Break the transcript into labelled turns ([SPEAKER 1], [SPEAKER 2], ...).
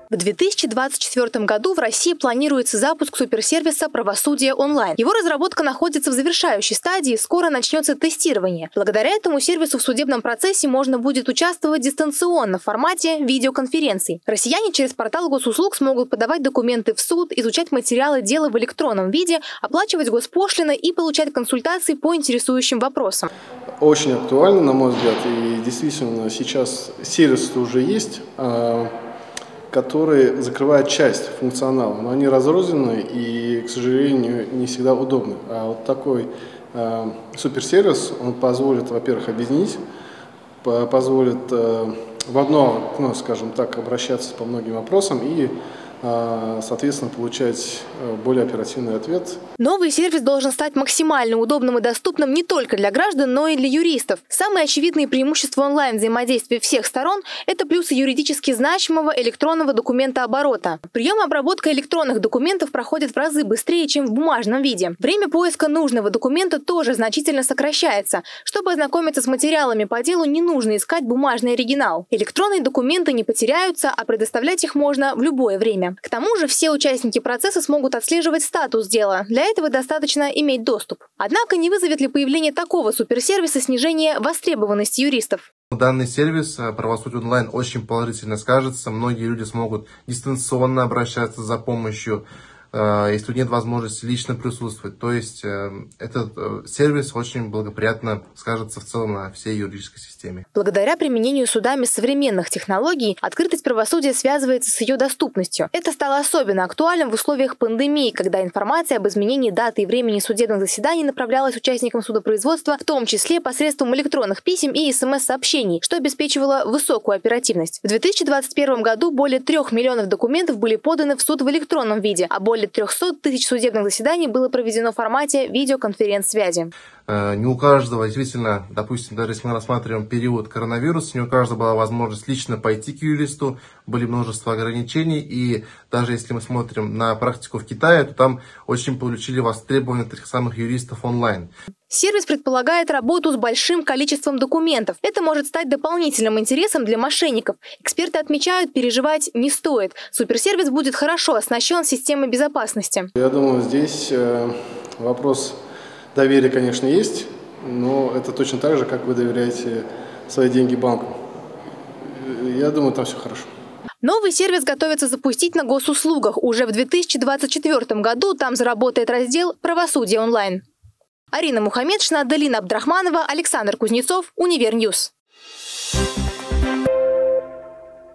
[SPEAKER 1] В 2024 году в России планируется запуск суперсервиса «Правосудие онлайн». Его разработка находится в завершающей стадии, скоро начнется тестирование. Благодаря этому сервису в судебном процессе можно будет участвовать дистанционно в формате видеоконференций. Россияне через портал госуслуг смогут подавать документы в суд, изучать материалы дела в электронном виде, оплачивать госпошлины и получать консультации по интересующим вопросам.
[SPEAKER 2] Очень актуально, на мой взгляд, и действительно сейчас сервис уже есть, который закрывает часть функционала, но они разрознены и, к сожалению, не всегда удобны. А вот такой суперсервис, он позволит, во-первых, объединить, позволит в одно окно, скажем так, обращаться по многим вопросам и, соответственно, получать более оперативный ответ.
[SPEAKER 1] Новый сервис должен стать максимально удобным и доступным не только для граждан, но и для юристов. Самые очевидные преимущества онлайн-взаимодействия всех сторон – это плюсы юридически значимого электронного документооборота. Прием и обработка электронных документов проходит в разы быстрее, чем в бумажном виде. Время поиска нужного документа тоже значительно сокращается. Чтобы ознакомиться с материалами по делу, не нужно искать бумажный оригинал. Электронные документы не потеряются, а предоставлять их можно в любое время. К тому же все участники процесса смогут отслеживать статус дела. Для этого достаточно иметь доступ. Однако не вызовет ли появление такого суперсервиса снижение востребованности юристов?
[SPEAKER 3] Данный сервис «Правосудие онлайн» очень положительно скажется. Многие люди смогут дистанционно обращаться за помощью, если нет возможности лично присутствовать. То есть этот сервис очень благоприятно скажется в целом на всей юридической системе.
[SPEAKER 1] Благодаря применению судами современных технологий, открытость правосудия связывается с ее доступностью. Это стало особенно актуальным в условиях пандемии, когда информация об изменении даты и времени судебных заседаний направлялась участникам судопроизводства, в том числе посредством электронных писем и СМС-сообщений, что обеспечивало высокую оперативность. В 2021 году более 3 миллионов документов были поданы в суд в электронном виде, а более 300 тысяч судебных заседаний было проведено в формате видеоконференц-связи.
[SPEAKER 3] Не у каждого, действительно, допустим, даже если мы рассматриваем период коронавируса, не у каждого была возможность лично пойти к юристу, были множество ограничений, и даже если мы смотрим на практику в Китае, то там очень получили востребованность этих самых юристов онлайн.
[SPEAKER 1] Сервис предполагает работу с большим количеством документов. Это может стать дополнительным интересом для мошенников. Эксперты отмечают, переживать не стоит. Суперсервис будет хорошо оснащен системой безопасности.
[SPEAKER 2] Я думаю, здесь вопрос доверия, конечно, есть, но это точно так же, как вы доверяете свои деньги банку. Я думаю, там все хорошо.
[SPEAKER 1] Новый сервис готовится запустить на госуслугах. Уже в 2024 году там заработает раздел «Правосудие онлайн». Арина Мухамедшина, Далина Абдрахманова, Александр Кузнецов, Универньюз.